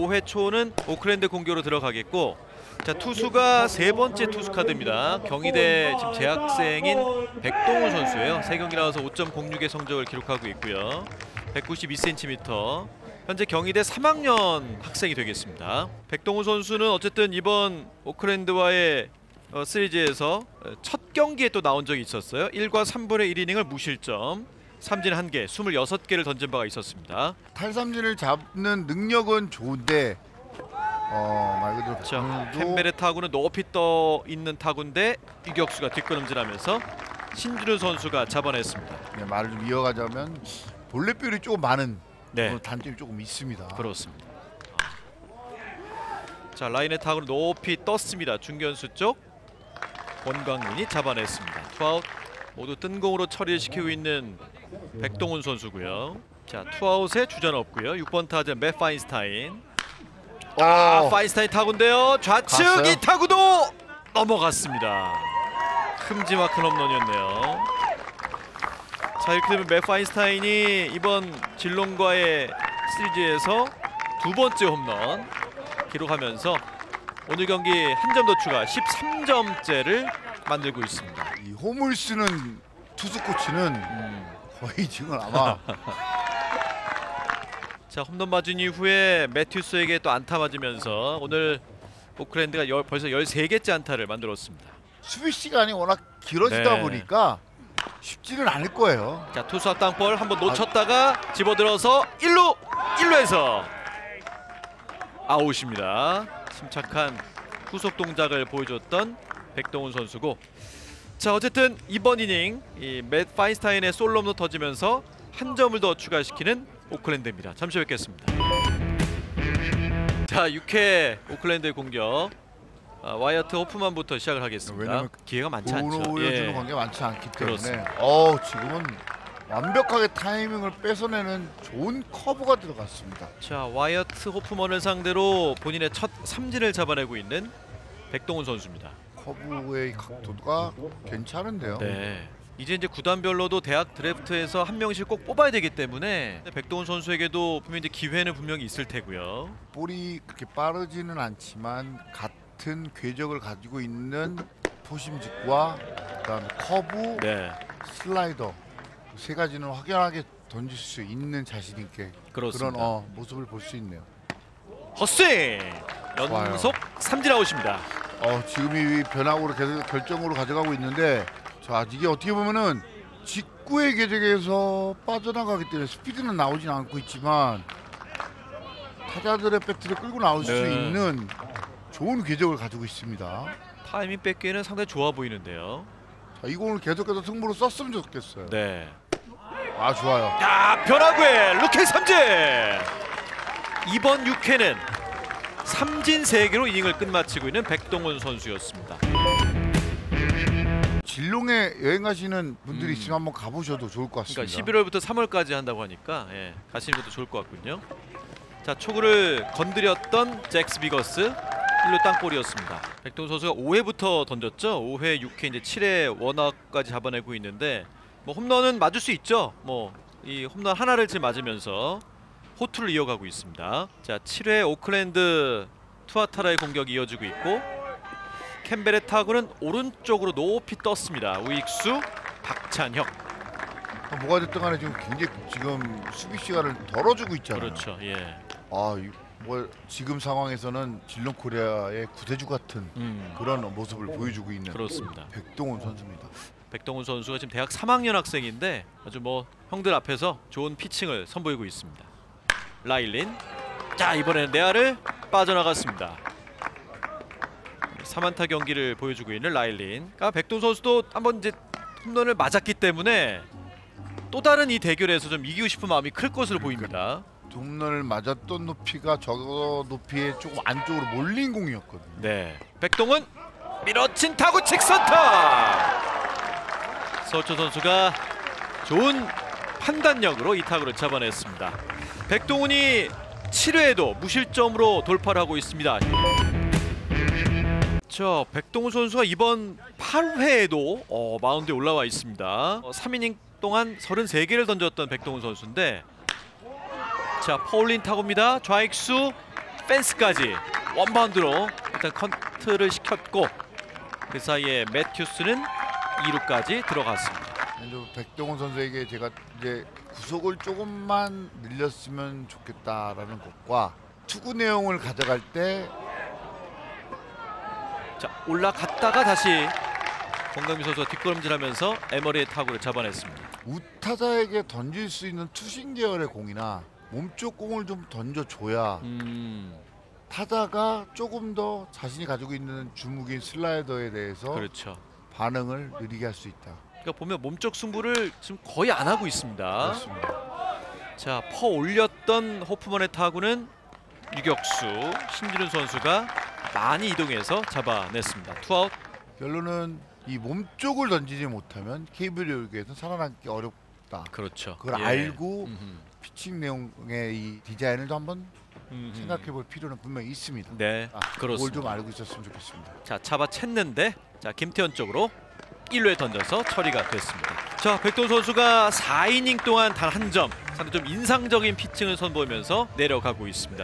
5회 초는 오클랜드 공격으로 들어가겠고, 자 투수가 세 번째 투수 카드입니다. 경희대 지금 재학생인 백동훈 선수예요. 3경기 나와서 5.06의 성적을 기록하고 있고요. 192cm. 현재 경희대 3학년 학생이 되겠습니다. 백동훈 선수는 어쨌든 이번 오클랜드와의 시리즈에서 첫 경기에 또 나온 적이 있었어요. 1과 3분의 1이닝을 무실점, 삼진 1개, 26개를 던진 바가 있었습니다. 탈삼진을 잡는 능력은 좋은데 말 그대로 자, 캠벨의 타구는 높이 떠 있는 타구인데 유격수가 뒷걸음질하면서 신준우 선수가 잡아냈습니다. 네, 말을 좀 이어가자면 볼넷비율이 조금 많은 네, 단점이 조금 있습니다. 그렇습니다. 자, 라인의 타구는 높이 떴습니다. 중견수 쪽 권광민이 잡아냈습니다. 투아웃. 모두 뜬공으로 처리를 시키고 있는 백동훈 선수고요. 자, 투아웃에 주전 없고요. 6번 타자 맷 파인스타인. 파인스타인 타구인데요. 좌측 갔어요? 이 타구도 넘어갔습니다. 큼지막한 홈런이었네요. 자, 이렇게 되면 맷 파인스타인이 이번 질롱과의 시리즈에서 두 번째 홈런 기록하면서 오늘 경기 한 점 더 추가 13점째를 만들고 있습니다. 이 홈을 쓰는 투수 코치는 거의 지금 아마 자, 홈런 맞은 이후에 매튜스에게 또 안타 맞으면서 오늘 오클랜드가 벌써 13개째 안타를 만들었습니다. 수비 시간이 워낙 길어지다 네. 보니까 쉽지는 않을 거예요. 자, 투수 땅볼 한번 놓쳤다가 집어들어서 1루에서 아웃입니다. 침착한 후속 동작을 보여줬던 백동훈 선수고, 자 어쨌든 이번 이닝 이 맷 파인스타인의 솔로 홈런 터지면서 한 점을 더 추가시키는 오클랜드입니다. 잠시 뵙겠습니다. 자, 6회 오클랜드의 공격. 와이어트 호프만부터 시작을 하겠습니다. 왜냐면 기회가 많지 않죠. 보여주는 관계가 많지 않기 때문에 그렇습니다. 지금은 완벽하게 타이밍을 뺏어내는 좋은 커브가 들어갔습니다. 자, 와이어트 호프먼을 상대로 본인의 첫 삼진을 잡아내고 있는 백동훈 선수입니다. 커브의 각도가 괜찮은데요. 네. 이제 구단별로도 대학 드래프트에서 한 명씩 꼭 뽑아야 되기 때문에 백동훈 선수에게도 분명히 기회는 분명히 있을 테고요. 볼이 그렇게 빠르지는 않지만 같은 궤적을 가지고 있는 포심직과 그다음에 커브, 네, 슬라이더 세 가지는 확연하게 던질 수 있는 자신 있게 그렇습니다. 그런 모습을 볼 수 있네요. 헛스윙! 연속 삼진 아웃입니다. 지금 이 변화구로 계속 결정으로 가져가고 있는데, 자 이게 어떻게 보면은 직구의 궤적에서 빠져나가기 때문에 스피드는 나오진 않고 있지만 타자들의 배트를 끌고 나올 수 있는 좋은 궤적을 가지고 있습니다. 타이밍 뺏기에는 상당히 좋아 보이는데요. 자, 이 공을 계속해서 승부로 썼으면 좋겠어요. 네. 좋아요. 야, 변화구의 루킹 삼진! 이번 6회는 삼진 3개로 이닝을 끝마치고 있는 백동훈 선수였습니다. 질롱에 여행 가시는 분들이 있으면 한번 가보셔도 좋을 것 같습니다. 그러니까 11월부터 3월까지 한다고 하니까 가시는 것도 좋을 것 같군요. 자, 초구를 건드렸던 잭스 비거스 1루 땅볼이었습니다. 백동훈 선수가 5회부터 던졌죠. 5회, 6회, 이제 7회 원아웃까지 잡아내고 있는데 뭐 홈런은 맞을 수 있죠. 뭐 이 홈런 하나를 지금 맞으면서 호투를 이어가고 있습니다. 자, 7회 오클랜드 투아타라의 공격이 이어지고 있고, 캠벨의 타구는 오른쪽으로 높이 떴습니다. 우익수 박찬혁. 뭐가 됐든 간에 지금 수비 시간을 덜어주고 있잖아요. 그렇죠. 예. 지금 상황에서는 질롱 코리아의 구대주 같은 그런 모습을 보여주고 있는 그렇습니다. 백동훈 선수입니다. 백동훈 선수가 지금 대학 3학년 학생인데 아주 뭐 형들 앞에서 좋은 피칭을 선보이고 있습니다. 라일린. 자, 이번에는 내야를 빠져나갔습니다. 3안타 경기를 보여주고 있는 라일린. 그러니까 백동훈 선수도 한번 이제 홈런을 맞았기 때문에 또 다른 이 대결에서 좀 이기고 싶은 마음이 클 것으로 보입니다. 홈런을 맞았던 높이가 저 높이에 조금 안쪽으로 몰린 공이었거든요. 네. 백동훈 밀어친 타구 직선타. 서초 선수가 좋은 판단력으로 이 타구를 잡아냈습니다. 백동훈이 7회에도 무실점으로 돌파를 하고 있습니다. 자, 백동훈 선수가 이번 8회에도 마운드에 올라와 있습니다. 3이닝 동안 33개를 던졌던 백동훈 선수인데, 자, 파울린 타구입니다. 좌익수 펜스까지 원바운드로 일단 컨트를 시켰고 그 사이에 매튜스는 2루까지 들어갔습니다. 백동원 선수에게 제가 이제 구속을 조금만 늘렸으면 좋겠다라는 것과 투구 내용을 가져갈 때 자, 올라갔다가 다시 권강민 선수가 뒷걸음질하면서 에머리의 타구를 잡아냈습니다. 우타자에게 던질 수 있는 투심 계열의 공이나 몸쪽 공을 좀 던져줘야 타자가 조금 더 자신이 가지고 있는 주무기인 슬라이더에 대해서 그렇죠. 반응을 느리게 할 수 있다. 그러니까 보면 몸쪽 승부를 지금 거의 안 하고 있습니다. 그렇습니다. 자, 퍼 올렸던 호프먼의 타구는 유격수 신진훈 선수가 많이 이동해서 잡아냈습니다. 투아웃. 결론은 이 몸쪽을 던지지 못하면 KB리그에서 살아남기 어렵다. 그렇죠. 그걸 예. 알고 피칭 내용의 이 디자인을 한번 생각해볼 필요는 분명히 있습니다. 네, 그걸 그렇습니다. 좀 알고 있었으면 좋겠습니다. 자, 잡아챘는데 자, 김태현 쪽으로 1루에 던져서 처리가 됐습니다. 자, 백동 선수가 4이닝 동안 단 한 점, 상당히 좀 인상적인 피칭을 선보이면서 내려가고 있습니다.